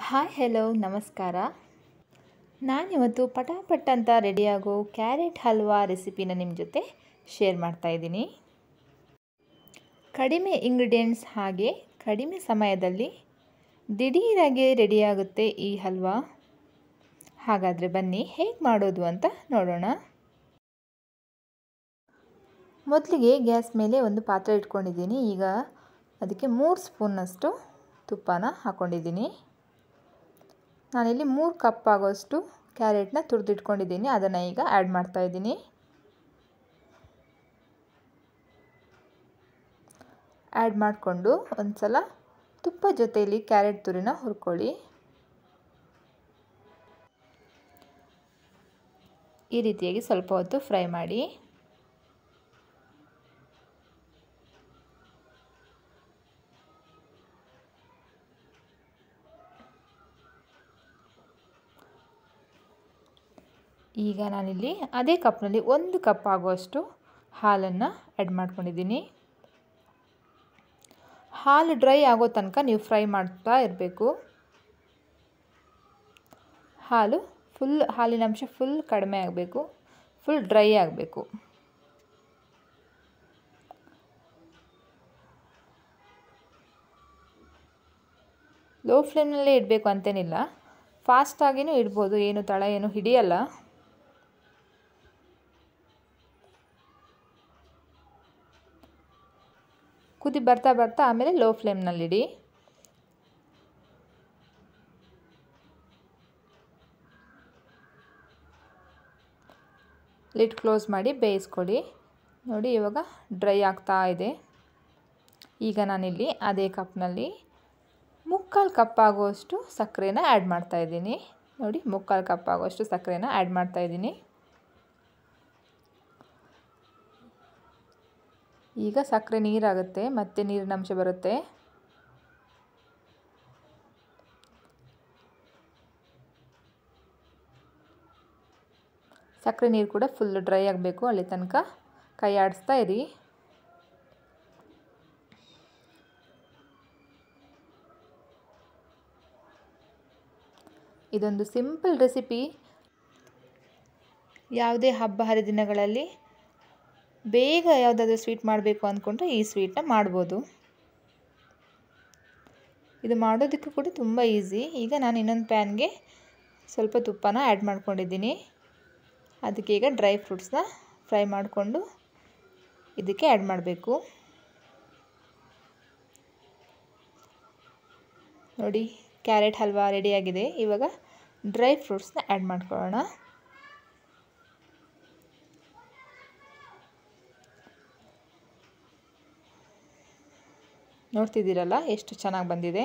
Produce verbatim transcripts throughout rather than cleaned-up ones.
Hi hello ನಮಸ್ಕಾರ. ನಾನಿವತ್ತು ಪಟಾಪಟ್ ಅಂತ ರೆಡಿಯಾಗೋ ಕ್ಯಾರೆಟ್ ಹಲ್ವಾ ರೆಸಿಪಿನ ನಿಮ್ಮ ಜೊತೆ ಶೇರ್ ಮಾಡ್ತಾಯಿದ್ದೀನಿ. ಕಡಿಮೆ ಇಂಗ್ರೀಡಿಯೆಂಟ್ಸ್ ಹಾಗೆ ಕಡಿಮೆ ಸಮಯದಲ್ಲಿ ದಿಢೀರಾಗಿ ರೆಡಿಯಾಗುತ್ತೆ ಈ ಹಲ್ವಾ. ಹಾಗಾದರೆ ಬನ್ನಿ ಹೇಗೆ ಮಾಡೋದು ಅಂತ ನೋಡೋಣ. ಮೊದಲಿಗೆ ಗ್ಯಾಸ್ ಮೇಲೆ ಒಂದು ಪಾತ್ರೆ ಇಟ್ಕೊಂಡಿದ್ದೀನಿ. ಈಗ ಅದಕ್ಕೆ ಮೂರು ಸ್ಪೂನ್ನಷ್ಟು ತುಪ್ಪನ ಹಾಕ್ಕೊಂಡಿದ್ದೀನಿ. ನಾನಿಲ್ಲಿ ಮೂರು ಕಪ್ ಆಗೋಷ್ಟು ಕ್ಯಾರೆಟ್ನ ತುರಿದಿಟ್ಕೊಂಡಿದ್ದೀನಿ. ಅದನ್ನು ಈಗ ಆ್ಯಡ್ ಮಾಡ್ತಾಯಿದ್ದೀನಿ. ಆ್ಯಡ್ ಮಾಡಿಕೊಂಡು ಒಂದು ಸಲ ತುಪ್ಪ ಜೊತೆಯಲ್ಲಿ ಕ್ಯಾರೆಟ್ ತುರಿನ ಹುರ್ಕೊಳ್ಳಿ. ಈ ರೀತಿಯಾಗಿ ಸ್ವಲ್ಪ ಹೊತ್ತು ಫ್ರೈ ಮಾಡಿ. ಈಗ ನಾನಿಲ್ಲಿ ಅದೇ ಕಪ್ನಲ್ಲಿ ಒಂದು ಕಪ್ ಆಗುವಷ್ಟು ಹಾಲನ್ನು ಆ್ಯಡ್ ಮಾಡ್ಕೊಂಡಿದ್ದೀನಿ. ಹಾಲು ಡ್ರೈ ಆಗೋ ತನಕ ನೀವು ಫ್ರೈ ಮಾಡ್ತಾ ಇರಬೇಕು. ಹಾಲು ಫುಲ್ ಹಾಲಿನ ಅಂಶ ಫುಲ್ ಕಡಿಮೆ ಆಗಬೇಕು, ಫುಲ್ ಡ್ರೈ ಆಗಬೇಕು. ಲೋ ಫ್ಲೇಮ್ನಲ್ಲೇ ಇಡಬೇಕು ಅಂತೇನಿಲ್ಲ, ಫಾಸ್ಟಾಗಿಯೂ ಇಡ್ಬೋದು, ಏನು ತಳ ಏನು ಹಿಡಿಯಲ್ಲ. ಕುದಿ ಬರ್ತಾ ಬರ್ತಾ ಆಮೇಲೆ ಲೋ ಫ್ಲೇಮ್ನಲ್ಲಿಡಿ. ಲಿಡ್ ಕ್ಲೋಸ್ ಮಾಡಿ ಬೇಯಿಸ್ಕೊಳ್ಳಿ. ನೋಡಿ ಇವಾಗ ಡ್ರೈ ಆಗ್ತಾ ಇದೆ. ಈಗ ನಾನಿಲ್ಲಿ ಅದೇ ಕಪ್ನಲ್ಲಿ ಮುಕ್ಕಾಲು ಕಪ್ ಆಗುವಷ್ಟು ಸಕ್ಕರೆನ ಆ್ಯಡ್ ಮಾಡ್ತಾಯಿದ್ದೀನಿ. ನೋಡಿ ಮುಕ್ಕಾಲು ಕಪ್ ಆಗುವಷ್ಟು ಸಕ್ಕರೆನ ಆ್ಯಡ್ ಮಾಡ್ತಾಯಿದ್ದೀನಿ. ಈಗ ಸಕ್ಕರೆ ನೀರಾಗುತ್ತೆ, ಮತ್ತೆ ನೀರಿನ ಅಂಶ ಬರುತ್ತೆ. ಸಕ್ಕರೆ ನೀರು ಕೂಡ ಫುಲ್ ಡ್ರೈ ಆಗಬೇಕು. ಅಲ್ಲಿ ತನಕ ಕೈ ಆಡಿಸ್ತಾ ಇರಿ. ಇದೊಂದು ಸಿಂಪಲ್ ರೆಸಿಪಿ. ಯಾವುದೇ ಹಬ್ಬ ಹರಿದಿನಗಳಲ್ಲಿ ಬೇಗ ಯಾವುದಾದ್ರೂ ಸ್ವೀಟ್ ಮಾಡಬೇಕು ಅಂದ್ಕೊಂಡ್ರೆ ಈ ಸ್ವೀಟನ್ನ ಮಾಡ್ಬೋದು. ಇದು ಮಾಡೋದಕ್ಕೂ ಕೂಡ ತುಂಬ ಈಸಿ. ಈಗ ನಾನು ಇನ್ನೊಂದು ಪ್ಯಾನ್ಗೆ ಸ್ವಲ್ಪ ತುಪ್ಪನ ಆ್ಯಡ್ ಮಾಡ್ಕೊಂಡಿದ್ದೀನಿ. ಅದಕ್ಕೆ ಈಗ ಡ್ರೈ ಫ್ರೂಟ್ಸ್ನ ಫ್ರೈ ಮಾಡಿಕೊಂಡು ಇದಕ್ಕೆ ಆ್ಯಡ್ ಮಾಡಬೇಕು. ನೋಡಿ ಕ್ಯಾರೆಟ್ ಹಲ್ವಾ ರೆಡಿಯಾಗಿದೆ. ಇವಾಗ ಡ್ರೈ ಫ್ರೂಟ್ಸ್ನ ಆ್ಯಡ್ ಮಾಡ್ಕೊಳ್ಳೋಣ. ನೋಡ್ತಿದ್ದೀರಲ್ಲ ಎಷ್ಟು ಚೆನ್ನಾಗಿ ಬಂದಿದೆ.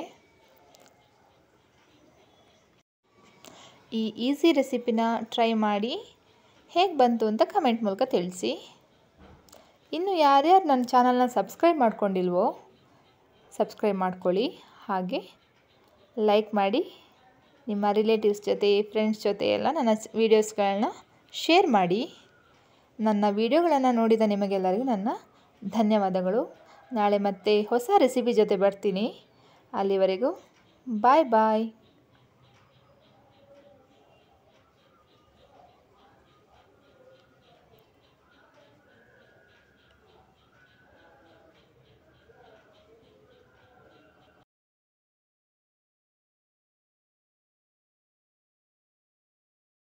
ಈ ಈಸಿ ರೆಸಿಪಿನ ಟ್ರೈ ಮಾಡಿ ಹೇಗೆ ಬಂತು ಅಂತ ಕಮೆಂಟ್ ಮೂಲಕ ತಿಳಿಸಿ. ಇನ್ನು ಯಾರ್ಯಾರು ನನ್ನ ಚಾನಲ್ನ ಸಬ್ಸ್ಕ್ರೈಬ್ ಮಾಡ್ಕೊಂಡಿಲ್ವೋ ಸಬ್ಸ್ಕ್ರೈಬ್ ಮಾಡ್ಕೊಳ್ಳಿ. ಹಾಗೆ ಲೈಕ್ ಮಾಡಿ. ನಿಮ್ಮ ರಿಲೇಟಿವ್ಸ್ ಜೊತೆ ಫ್ರೆಂಡ್ಸ್ ಜೊತೆ ಎಲ್ಲ ನನ್ನ ವೀಡಿಯೋಸ್ಗಳನ್ನ ಶೇರ್ ಮಾಡಿ. ನನ್ನ ವೀಡಿಯೋಗಳನ್ನು ನೋಡಿದ ನಿಮಗೆಲ್ಲರಿಗೂ ನನ್ನ ಧನ್ಯವಾದಗಳು. ನಾಳೆ ಮತ್ತೆ ಹೊಸ ರೆಸಿಪಿ ಜೊತೆ ಬರ್ತೀನಿ. ಅಲ್ಲಿವರೆಗೂ ಬಾಯ್ ಬಾಯ್.